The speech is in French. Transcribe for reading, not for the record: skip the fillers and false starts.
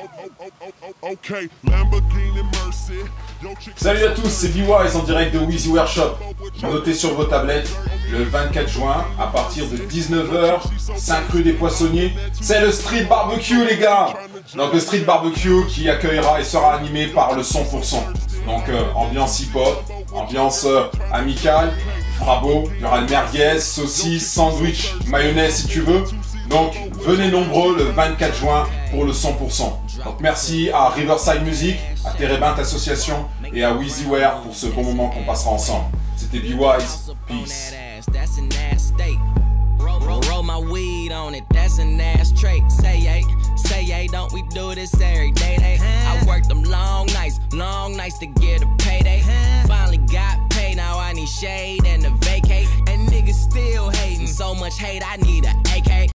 Salut à tous, c'est B-Wise en direct de Wheezy Workshop. Notez sur vos tablettes, le 24 juin, à partir de 19 h, 5 rue des Poissonniers, c'est le Street Barbecue les gars. Donc le Street Barbecue qui accueillera et sera animé par le 100%. Donc ambiance hip-hop, ambiance amicale, frabo, il y aura le merguez, saucisse, sandwich, mayonnaise si tu veux. Donc venez nombreux le 24 juin pour le 100%. Donc merci à Riverside Music, à Terebint Association et à Wheezy Wear pour ce bon moment qu'on passera ensemble. C'était B-Wise, peace. Roll my weed on it, that's an ass trait. Say yay, don't we do this every day? I worked them long nights to get a payday. Finally got paid, now I need shade and a vacate. And niggas still hating, so much hate I need a AK.